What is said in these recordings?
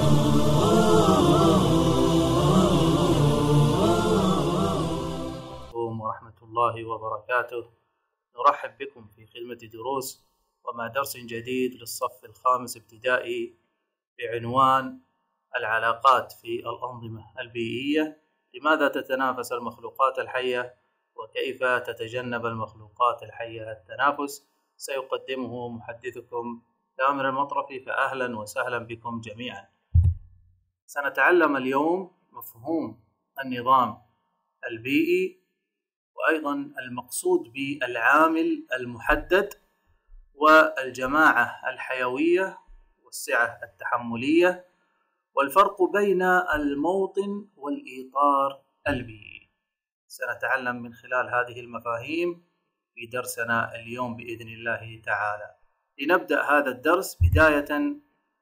ورحمة الله وبركاته. نرحب بكم في خدمة دروس ومع درس جديد للصف الخامس ابتدائي بعنوان العلاقات في الأنظمة البيئية. لماذا تتنافس المخلوقات الحية وكيف تتجنب المخلوقات الحية التنافس؟ سيقدمه محدثكم تامر المطرفي، فأهلا وسهلا بكم جميعا. سنتعلم اليوم مفهوم النظام البيئي، وأيضا المقصود بالعامل المحدد والجماعة الحيوية والسعة التحملية، والفرق بين الموطن والإطار البيئي. سنتعلم من خلال هذه المفاهيم في درسنا اليوم بإذن الله تعالى. لنبدأ هذا الدرس بداية،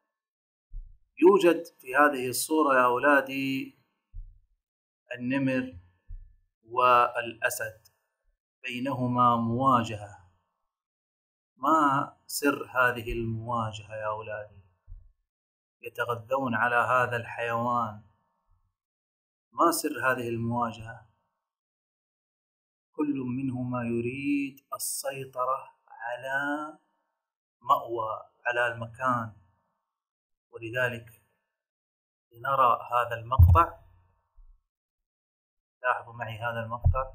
يوجد في هذه الصورة يا أولادي النمر والأسد، بينهما مواجهة. ما سر هذه المواجهة يا أولادي؟ يتغذون على هذا الحيوان. ما سر هذه المواجهة؟ كل منهما يريد السيطرة على مأوى، على المكان. ولذلك لنرى هذا المقطع. لاحظوا معي هذا المقطع.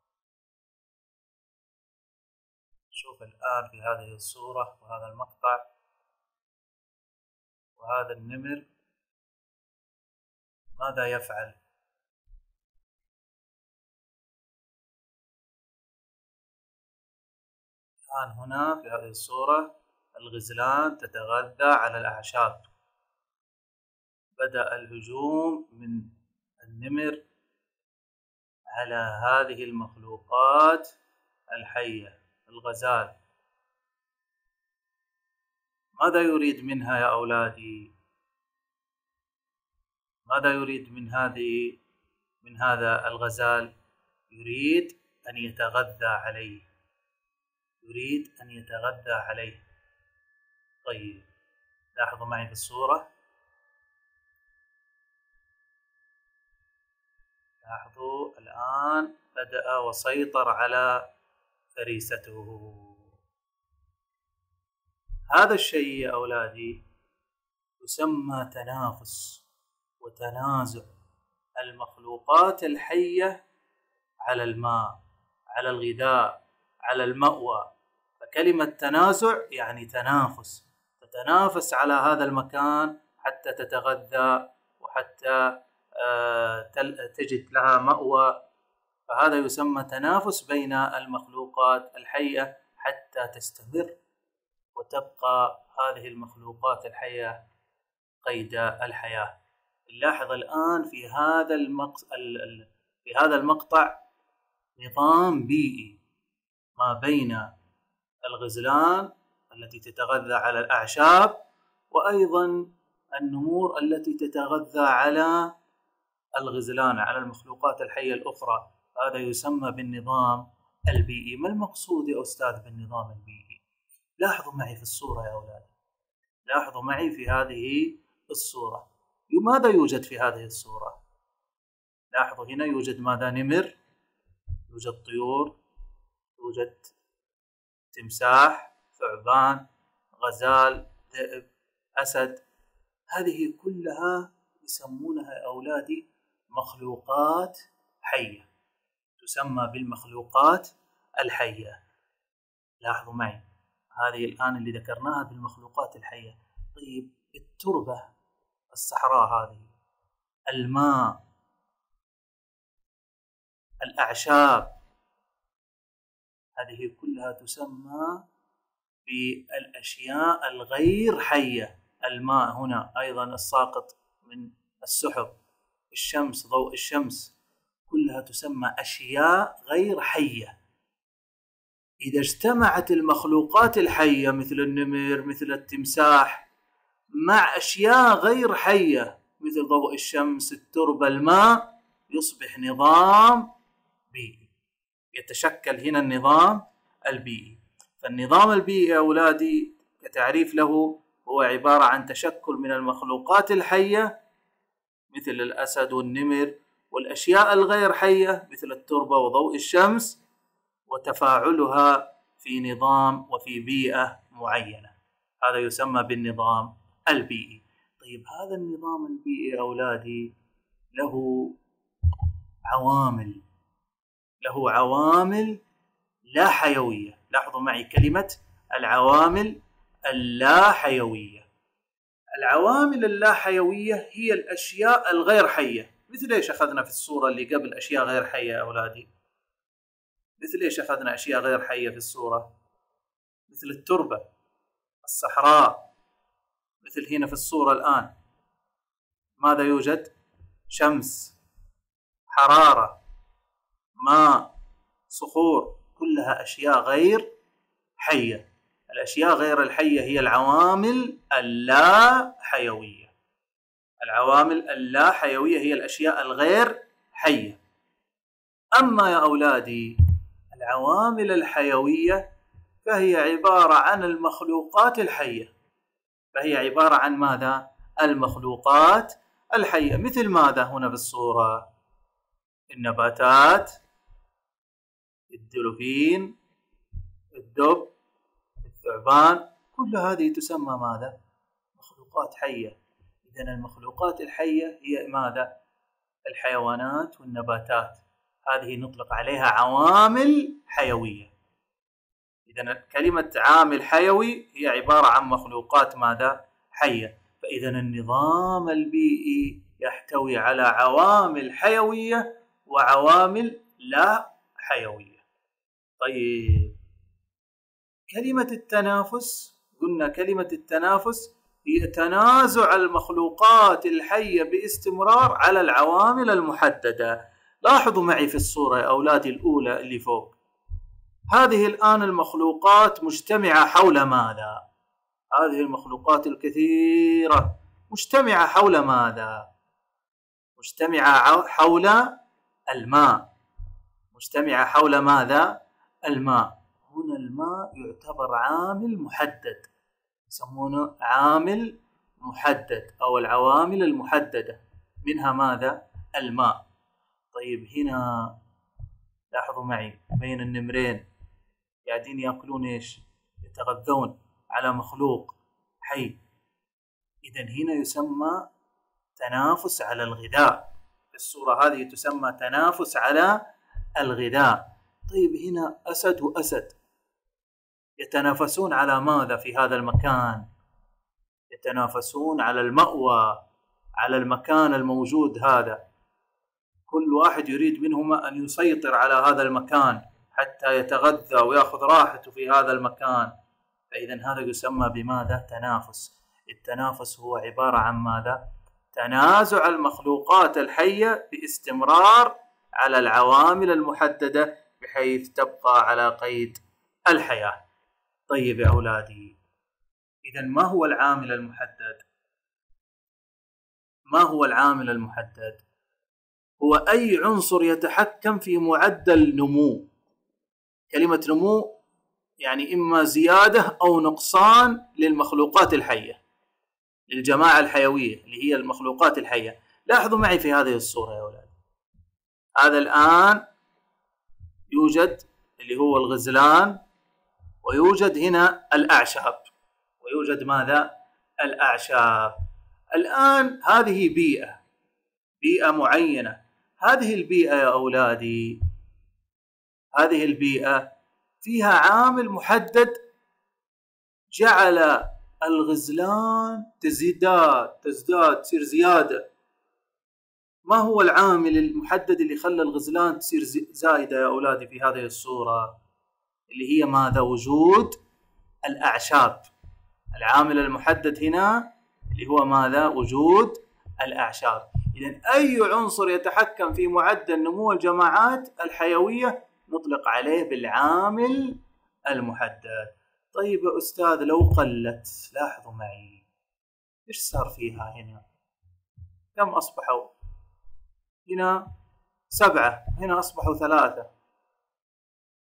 شوف الآن في هذه الصورة وهذا المقطع، وهذا النمر ماذا يفعل؟ الآن هنا في هذه الصورة الغزلان تتغذى على الأعشاب. بدأ الهجوم من النمر على هذه المخلوقات الحية. الغزال ماذا يريد منها يا أولادي؟ ماذا يريد من هذا الغزال؟ يريد أن يتغذى عليه. يريد أن يتغذى عليه. طيب، لاحظوا معي في الصورة. لاحظوا الآن بدأ وسيطر على فريسته. هذا الشيء يا أولادي يسمى تنافس وتنازع المخلوقات الحية على الماء، على الغذاء، على المأوى. فكلمة تنازع يعني تنافس. تتنافس على هذا المكان حتى تتغذى وحتى تجد لها مأوى. فهذا يسمى تنافس بين المخلوقات الحية حتى تستمر وتبقى هذه المخلوقات الحية قيد الحياة. نلاحظ الآن في هذا المقطع نظام بيئي ما بين الغزلان التي تتغذى على الأعشاب، وأيضا النمور التي تتغذى على الغزلان، على المخلوقات الحية الأخرى. هذا يسمى بالنظام البيئي. ما المقصود يا أستاذ بالنظام البيئي؟ لاحظوا معي في الصورة يا أولاد. لاحظوا معي في هذه الصورة. ماذا يوجد في هذه الصورة؟ لاحظوا هنا يوجد ماذا؟ نمر، يوجد طيور، يوجد تمساح، ثعبان، غزال، ذئب، أسد. هذه كلها يسمونها يا أولادي مخلوقات حية، تسمى بالمخلوقات الحية. لاحظوا معي هذه الآن اللي ذكرناها بالمخلوقات الحية. طيب، التربة، الصحراء هذه، الماء، الأعشاب، هذه كلها تسمى بالأشياء الغير حية. الماء هنا أيضا الساقط من السحب، الشمس، ضوء الشمس، كلها تسمى أشياء غير حية. إذا اجتمعت المخلوقات الحية مثل النمر، مثل التمساح، مع أشياء غير حية مثل ضوء الشمس، التربة، الماء، يصبح نظام بيئي. يتشكل هنا النظام البيئي. فالنظام البيئي يا أولادي كتعريف له هو عبارة عن تشكل من المخلوقات الحية مثل الأسد والنمر والأشياء الغير حية مثل التربة وضوء الشمس، وتفاعلها في نظام وفي بيئة معينة. هذا يسمى بالنظام البيئي. طيب هذا النظام البيئي أولادي له عوامل لا حيوية. لاحظوا معي كلمة العوامل اللا حيوية. العوامل اللا حيوية هي الأشياء الغير حية. مثل إيش أخذنا في الصورة اللي قبل أشياء غير حية يا أولادي؟ مثل إيش أخذنا أشياء غير حية في الصورة؟ مثل التربة، الصحراء، مثل هنا في الصورة الآن ماذا يوجد؟ شمس، حرارة، ماء، صخور، كلها أشياء غير حية. الأشياء غير الحية هي العوامل اللا حيوية. العوامل اللا حيوية هي الأشياء الغير حية. أما يا أولادي العوامل الحيوية فهي عبارة عن المخلوقات الحية. فهي عبارة عن ماذا؟ المخلوقات الحية. مثل ماذا هنا في الصورة؟ النباتات، الدلفين، الدب، الثعبان، كل هذه تسمى ماذا؟ مخلوقات حية. إذن المخلوقات الحية هي ماذا؟ الحيوانات والنباتات، هذه نطلق عليها عوامل حيوية. إذن كلمة عامل حيوي هي عبارة عن مخلوقات ماذا؟ حية. فإذن النظام البيئي يحتوي على عوامل حيوية وعوامل لا حيوية. طيب كلمة التنافس، قلنا كلمة التنافس هي تنازع المخلوقات الحية باستمرار على العوامل المحددة. لاحظوا معي في الصورة يا أولادي الأولى اللي فوق، هذه الآن المخلوقات مجتمعة حول ماذا؟ هذه المخلوقات الكثيرة مجتمعة حول ماذا؟ مجتمعة حول الماء. مجتمعة حول ماذا؟ الماء. هنا الماء يعتبر عامل محدد، يسمونه عامل محدد أو العوامل المحددة، منها ماذا؟ الماء. طيب هنا لاحظوا معي بين النمرين قاعدين يأكلون إيش؟ يتغذون على مخلوق حي. إذن هنا يسمى تنافس على الغذاء. الصورة هذه تسمى تنافس على الغذاء. طيب هنا أسد وأسد يتنافسون على ماذا في هذا المكان؟ يتنافسون على المأوى، على المكان الموجود هذا. كل واحد يريد منهما أن يسيطر على هذا المكان حتى يتغذى ويأخذ راحته في هذا المكان. فإذا هذا يسمى بماذا؟ تنافس. التنافس هو عبارة عن ماذا؟ تنازع المخلوقات الحية باستمرار على العوامل المحددة بحيث تبقى على قيد الحياة. طيب يا أولادي، إذا ما هو العامل المحدد؟ ما هو العامل المحدد؟ هو أي عنصر يتحكم في معدل نمو. كلمة نمو يعني إما زيادة أو نقصان للمخلوقات الحية، للجماعة الحيوية اللي هي المخلوقات الحية. لاحظوا معي في هذه الصورة يا أولاد، هذا الآن يوجد اللي هو الغزلان، ويوجد هنا الأعشاب، ويوجد ماذا؟ الأعشاب. الآن هذه بيئة معينة. هذه البيئة يا أولادي، هذه البيئة فيها عامل محدد جعل الغزلان تزداد تصير زيادة. ما هو العامل المحدد اللي خلى الغزلان تصير زائدة يا أولادي في هذه الصورة؟ اللي هي ماذا؟ وجود الأعشاب. العامل المحدد هنا اللي هو ماذا؟ وجود الأعشاب. إذن أي عنصر يتحكم في معدل نمو الجماعات الحيوية نطلق عليه بالعامل المحدد. طيب يا أستاذ لو قلت، لاحظوا معي إيش صار فيها هنا؟ كم أصبحوا؟ هنا 7، هنا أصبحوا 3.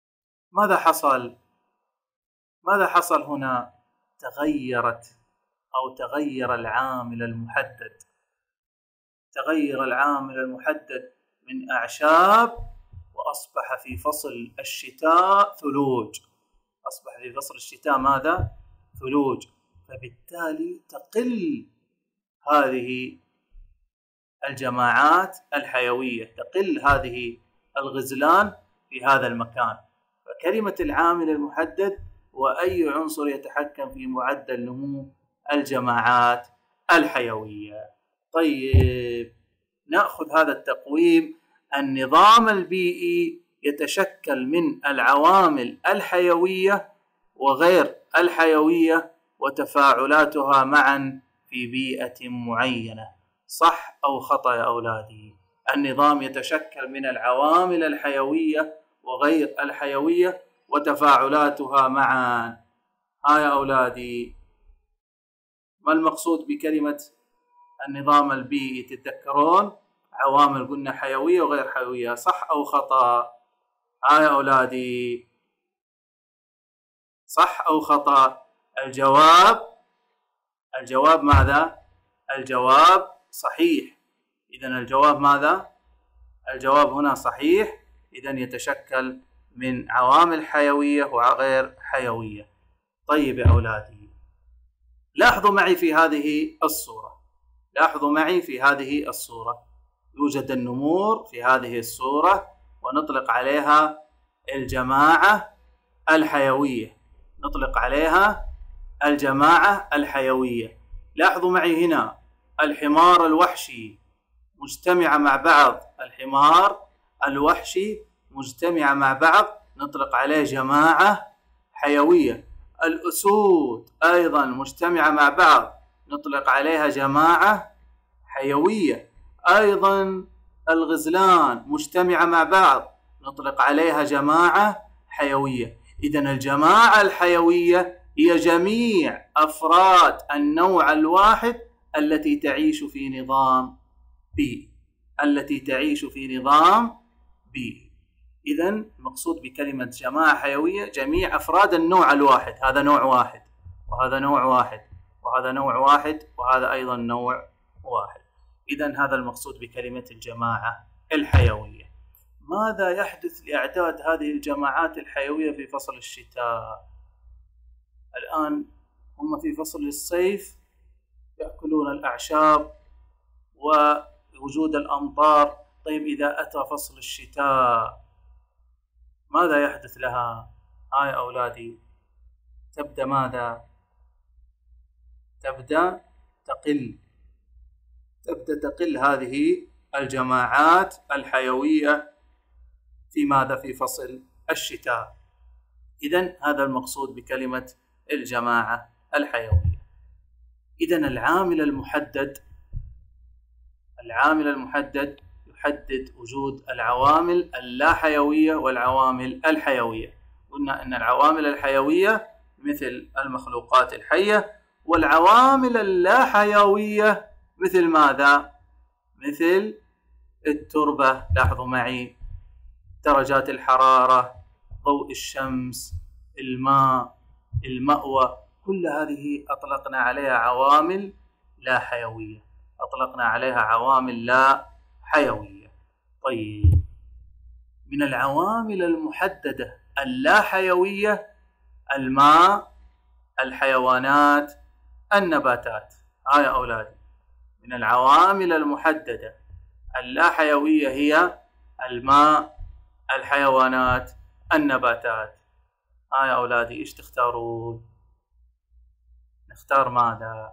ماذا حصل؟ ماذا حصل هنا؟ تغيرت أو تغير العامل المحدد. تغير العامل المحدد من أعشاب وأصبح في فصل الشتاء ثلوج. أصبح في فصل الشتاء ماذا؟ ثلوج. فبالتالي تقل هذه الجماعات الحيوية، تقل هذه الغزلان في هذا المكان. فكلمة العامل المحدد هو أي عنصر يتحكم في معدل نمو الجماعات الحيوية. طيب، نأخذ هذا التقويم. النظام البيئي يتشكل من العوامل الحيوية وغير الحيوية وتفاعلاتها معا في بيئة معينة. صح أو خطأ يا أولادي؟ النظام يتشكل من العوامل الحيوية وغير الحيوية وتفاعلاتها معا. يا أولادي، ما المقصود بكلمة النظام البيئي؟ تتذكرون عوامل قلنا حيوية وغير حيوية، صح أو خطأ؟ يا أولادي، صح أو خطأ؟ الجواب ماذا؟ الجواب صحيح. إذن الجواب ماذا؟ الجواب هنا صحيح. إذن يتشكل من عوامل حيوية وغير حيوية. طيب يا أولادي، لاحظوا معي في هذه الصورة. لاحظوا معي في هذه الصورة. يوجد النمور في هذه الصورة ونطلق عليها الجماعة الحيوية. نطلق عليها الجماعة الحيوية. لاحظوا معي هنا الحمار الوحشي مجتمع مع بعض. الحمار الوحشي مجتمع مع بعض، نطلق عليه جماعة حيوية. الأسود أيضا مجتمعة مع بعض، نطلق عليها جماعة حيوية. أيضا الغزلان مجتمعة مع بعض، نطلق عليها جماعة حيوية. إذن الجماعة الحيوية هي جميع أفراد النوع الواحد التي تعيش في نظام بيئي. التي تعيش في نظام بيئي. إذن المقصود بكلمة جماعة حيوية جميع أفراد النوع الواحد. هذا نوع واحد، وهذا نوع واحد، وهذا نوع واحد، وهذا أيضا نوع واحد. إذن هذا المقصود بكلمة الجماعة الحيوية. ماذا يحدث لأعداد هذه الجماعات الحيوية في فصل الشتاء؟ الآن هم في فصل الصيف يأكلون الأعشاب ووجود الأمطار. طيب، إذا أتى فصل الشتاء ماذا يحدث لها؟ يا أولادي، تبدأ ماذا؟ تبدأ تقل. تبدأ تقل هذه الجماعات الحيوية في ماذا؟ في فصل الشتاء. إذن هذا المقصود بكلمة الجماعة الحيوية. إذن العامل المحدد يحدد وجود العوامل اللا حيوية والعوامل الحيوية. قلنا أن العوامل الحيوية مثل المخلوقات الحية، والعوامل اللا حيوية مثل ماذا؟ مثل التربة. لاحظوا معي درجات الحرارة، ضوء الشمس، الماء، المأوى، كل هذه أطلقنا عليها عوامل لا حيوية. أطلقنا عليها عوامل لا حيوية. طيب، من العوامل المحددة اللا حيوية الماء، الحيوانات، النباتات. يا أولادي، من العوامل المحددة اللا حيوية هي الماء، الحيوانات، النباتات. يا أولادي، إيش تختارون؟ نختار ماذا؟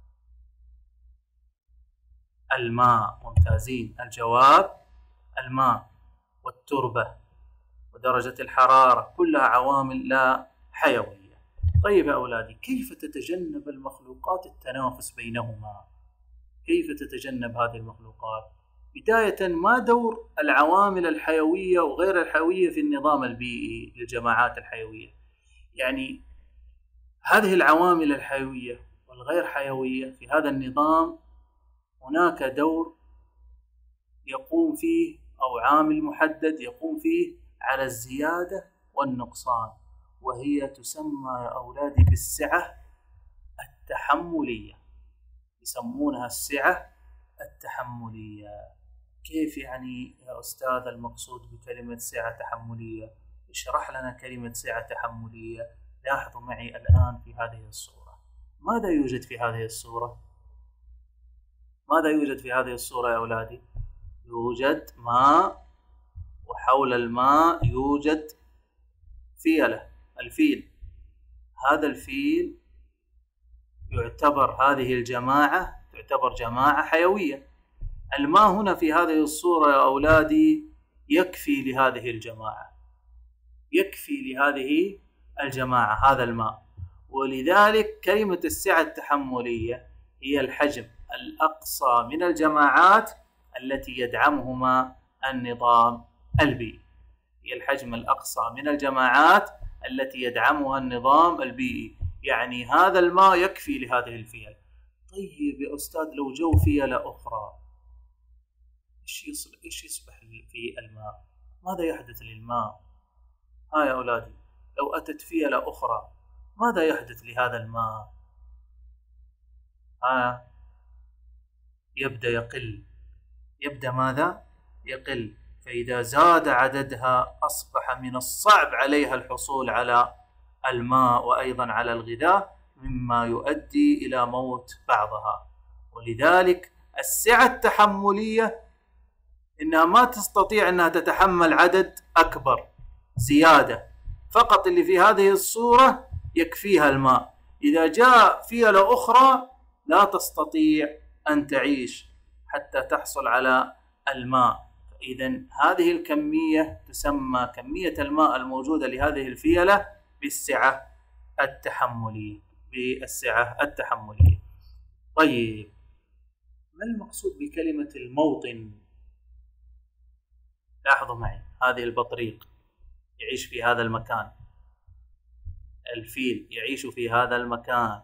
الماء. ممتازين. الجواب الماء والتربة ودرجة الحرارة كلها عوامل لا حيوية. طيب يا أولادي، كيف تتجنب المخلوقات التنافس بينهما؟ كيف تتجنب هذه المخلوقات؟ بداية، ما دور العوامل الحيوية وغير الحيوية في النظام البيئي للجماعات الحيوية؟ يعني هذه العوامل الحيوية والغير حيوية في هذا النظام هناك دور يقوم فيه، أو عامل محدد يقوم فيه على الزيادة والنقصان، وهي تسمى يا أولادي بالسعة التحملية، يسمونها السعة التحملية. كيف يعني يا أستاذ المقصود بكلمة سعة تحملية؟ اشرح لنا كلمة سعة تحملية. لاحظوا معي الآن في هذه الصورة، ماذا يوجد في هذه الصورة؟ ماذا يوجد في هذه الصورة يا أولادي؟ يوجد ماء، وحول الماء يوجد فيلة، الفيل. هذا الفيل يعتبر، هذه الجماعة تعتبر جماعة حيوية. الماء هنا في هذه الصورة يا أولادي يكفي لهذه الجماعة، يكفي لهذه الجماعة هذا الماء. ولذلك كلمة السعة التحملية هي الحجم الأقصى من الجماعات التي يدعمهما النظام البيئي. هي الحجم الأقصى من الجماعات التي يدعمها النظام البيئي، يعني هذا الماء يكفي لهذه الفيل. طيب يا أستاذ لو جو فيلة أخرى إيش يصبح في الماء؟ ماذا يحدث للماء؟ يا أولادي لو أتت فيلة أخرى ماذا يحدث لهذا الماء؟ يبدأ يقل. يبدأ ماذا؟ يقل. فإذا زاد عددها أصبح من الصعب عليها الحصول على الماء وأيضا على الغذاء، مما يؤدي إلى موت بعضها. ولذلك السعة التحملية إنها ما تستطيع أنها تتحمل عدد أكبر زيادة، فقط اللي في هذه الصورة يكفيها الماء. إذا جاء فيلة أخرى لا تستطيع أن تعيش حتى تحصل على الماء. إذن هذه الكمية تسمى كمية الماء الموجودة لهذه الفيلة بالسعة التحملية، بالسعة التحملية. طيب ما المقصود بكلمة الموطن؟ لاحظوا معي، هذه البطريق يعيش في هذا المكان، الفيل يعيش في هذا المكان،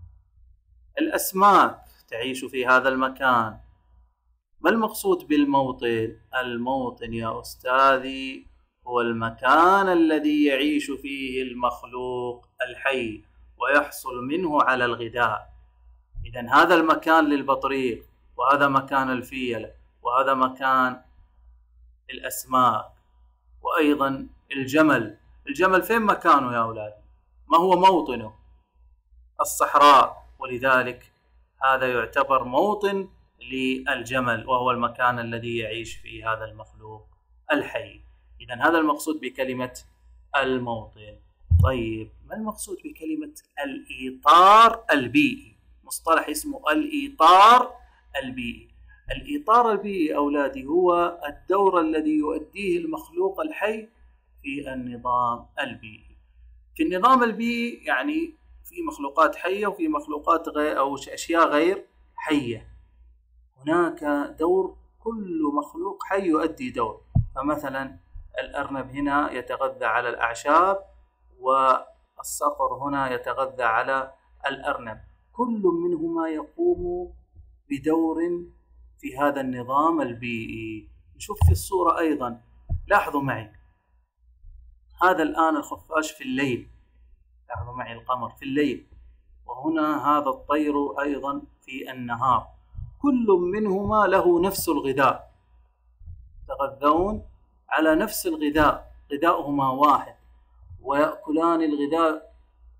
الأسماك تعيش في هذا المكان. ما المقصود بالموطن؟ الموطن يا أستاذي هو المكان الذي يعيش فيه المخلوق الحي ويحصل منه على الغذاء. إذن هذا المكان للبطريق، وهذا مكان الفيلة، وهذا مكان الأسماك، وأيضا الجمل. الجمل فين مكانه يا أولاد؟ ما هو موطنه؟ الصحراء. ولذلك هذا يعتبر موطن للجمل، وهو المكان الذي يعيش فيه هذا المخلوق الحي. إذن هذا المقصود بكلمة الموطن. طيب ما المقصود بكلمة الإطار البيئي؟ مصطلح اسمه الإطار البيئي. الإطار البيئي أولادي هو الدور الذي يؤديه المخلوق الحي في النظام البيئي. في النظام البيئي يعني في مخلوقات حية وفي مخلوقات غير أو أشياء غير حية. هناك دور، كل مخلوق حي يؤدي دور. فمثلا الأرنب هنا يتغذى على الأعشاب، والصقر هنا يتغذى على الأرنب، كل منهما يقوم بدور في هذا النظام البيئي. نشوف في الصورة أيضا، لاحظوا معي، هذا الآن الخفاش في الليل، لاحظوا معي القمر في الليل، وهنا هذا الطير أيضا في النهار. كل منهما له نفس الغذاء، يتغذون على نفس الغذاء، غذاؤهما واحد، ويأكلان الغذاء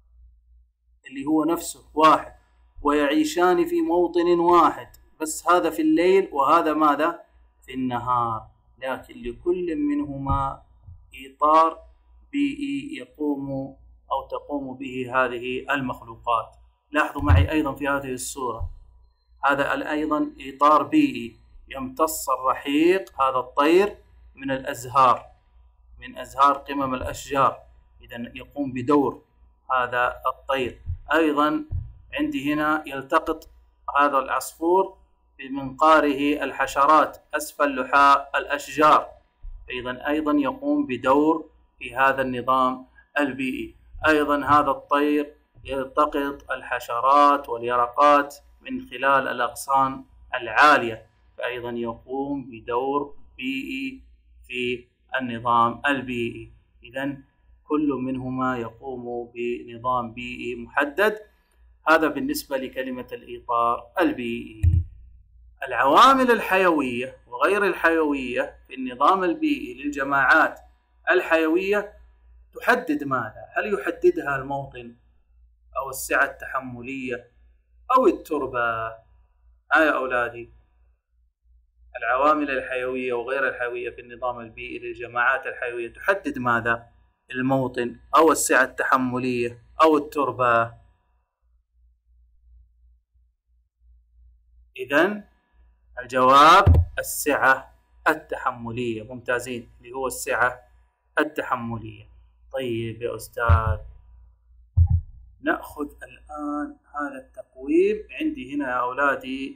اللي هو نفسه واحد، ويعيشان في موطن واحد، بس هذا في الليل وهذا ماذا؟ في النهار. لكن لكل منهما إطار بيئي يقوم أو تقوم به هذه المخلوقات. لاحظوا معي أيضا في هذه الصورة، هذا أيضا إطار بيئي، يمتص الرحيق هذا الطير من الأزهار، من أزهار قمم الأشجار، إذن يقوم بدور هذا الطير. أيضا عندي هنا يلتقط هذا العصفور بمنقاره الحشرات أسفل لحاء الأشجار، أيضا يقوم بدور في هذا النظام البيئي. أيضا هذا الطير يلتقط الحشرات واليرقات من خلال الأغصان العالية، فأيضا يقوم بدور بيئي في النظام البيئي. إذن كل منهما يقوم بنظام بيئي محدد. هذا بالنسبة لكلمة الإطار البيئي. العوامل الحيوية وغير الحيوية في النظام البيئي للجماعات الحيوية تحدد ماذا؟ هل يحددها الموطن أو السعة التحملية أو التربة؟ يا أولادي، العوامل الحيوية وغير الحيوية في النظام البيئي للجماعات الحيوية تحدد ماذا؟ الموطن أو السعة التحملية أو التربة. إذن الجواب السعة التحملية. ممتازين، اللي هو السعة التحملية. طيب يا أستاذ، نأخذ الآن هذا التقويم. عندي هنا يا أولادي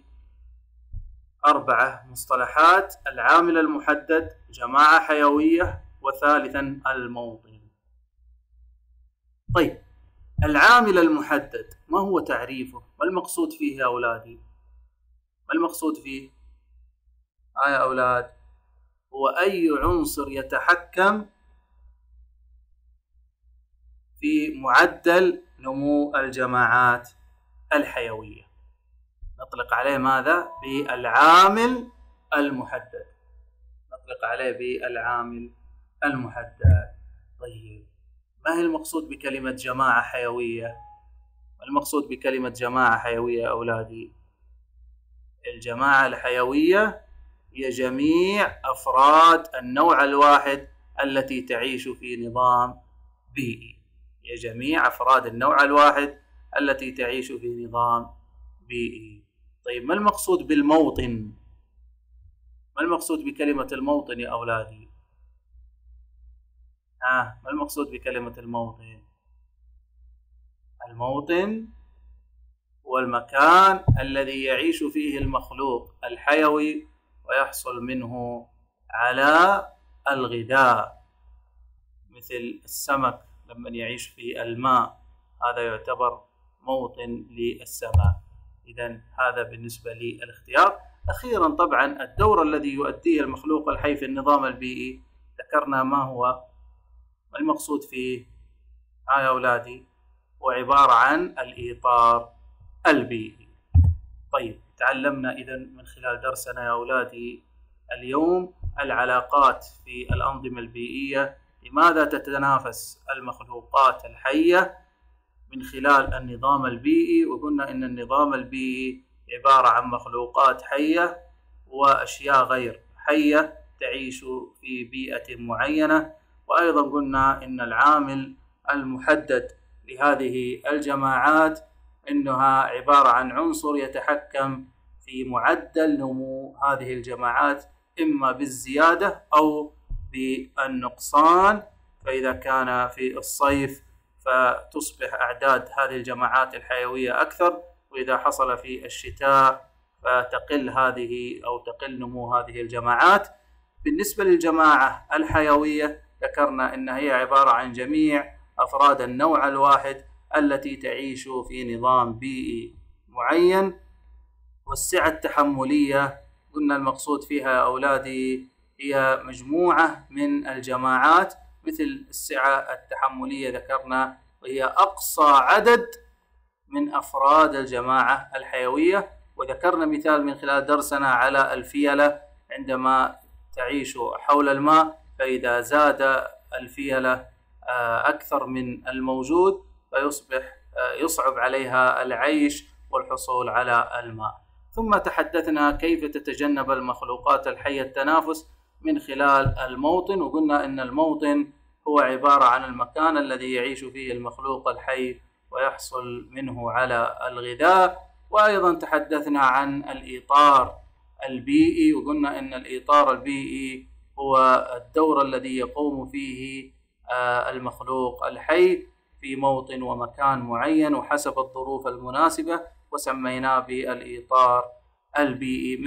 4 مصطلحات: العامل المحدد، جماعة حيوية، وثالثا الموطن. طيب، العامل المحدد ما هو تعريفه؟ ما المقصود فيه يا أولادي؟ ما المقصود فيه؟ يا أولاد، هو أي عنصر يتحكم في معدل نمو الجماعات الحيوية. نطلق عليه ماذا؟ بالعامل المحدد. نطلق عليه بالعامل المحدد. طيب، ما هي المقصود بكلمة جماعة حيوية؟ ما المقصود بكلمة جماعة حيوية يا أولادي؟ الجماعة الحيوية هي جميع أفراد النوع الواحد التي تعيش في نظام بيئي. هي جميع أفراد النوع الواحد التي تعيش في نظام بيئي. طيب، ما المقصود بالموطن؟ ما المقصود بكلمة الموطن يا أولادي؟ ما المقصود بكلمة الموطن؟ الموطن هو المكان الذي يعيش فيه المخلوق الحيوي ويحصل منه على الغذاء، مثل السمك لما يعيش في الماء، هذا يعتبر موطن للسمك. إذن هذا بالنسبة للاختيار. أخيرا، طبعا الدور الذي يؤديه المخلوق الحي في النظام البيئي ذكرنا ما هو. ما المقصود فيه يا أولادي؟ هو عبارة عن الإطار البيئي. طيب، تعلمنا إذن من خلال درسنا يا أولادي اليوم العلاقات في الأنظمة البيئية، لماذا تتنافس المخلوقات الحية من خلال النظام البيئي. وقلنا إن النظام البيئي عبارة عن مخلوقات حية وأشياء غير حية تعيش في بيئة معينة. وأيضا قلنا إن العامل المحدد لهذه الجماعات إنها عبارة عن عنصر يتحكم في معدل نمو هذه الجماعات، إما بالزيادة أو بالنقصان. فإذا كان في الصيف فتصبح أعداد هذه الجماعات الحيوية أكثر، وإذا حصل في الشتاء فتقل هذه أو تقل نمو هذه الجماعات. بالنسبة للجماعة الحيوية ذكرنا إن هي عبارة عن جميع أفراد النوع الواحد التي تعيش في نظام بيئي معين. والسعة التحملية قلنا المقصود فيها يا أولادي هي مجموعة من الجماعات، مثل السعة التحملية ذكرنا وهي أقصى عدد من أفراد الجماعة الحيوية. وذكرنا مثال من خلال درسنا على الفيلة عندما تعيش حول الماء، فإذا زاد الفيلة أكثر من الموجود فيصبح يصعب عليها العيش والحصول على الماء. ثم تحدثنا كيف تتجنب المخلوقات الحية التنافس من خلال الموطن، وقلنا إن الموطن هو عبارة عن المكان الذي يعيش فيه المخلوق الحي ويحصل منه على الغذاء. وأيضا تحدثنا عن الإطار البيئي، وقلنا إن الإطار البيئي هو الدور الذي يقوم فيه المخلوق الحي في موطن ومكان معين وحسب الظروف المناسبة، وسميناه بالإطار البيئي،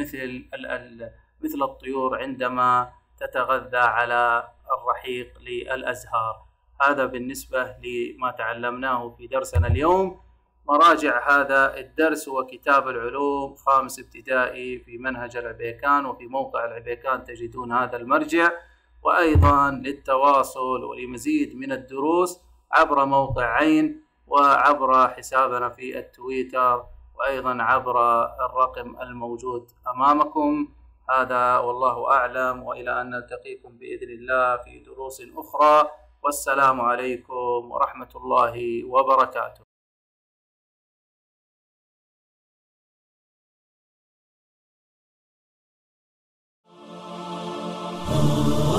مثل الطيور عندما تتغذى على الرحيق للأزهار. هذا بالنسبة لما تعلمناه في درسنا اليوم. مراجع هذا الدرس هو كتاب العلوم 5 ابتدائي في منهج العبيكان، وفي موقع العبيكان تجدون هذا المرجع. وأيضا للتواصل ولمزيد من الدروس عبر موقع عين وعبر حسابنا في التويتر، وأيضا عبر الرقم الموجود أمامكم. هذا والله أعلم، وإلى أن نلتقيكم بإذن الله في دروس أخرى، والسلام عليكم ورحمة الله وبركاته.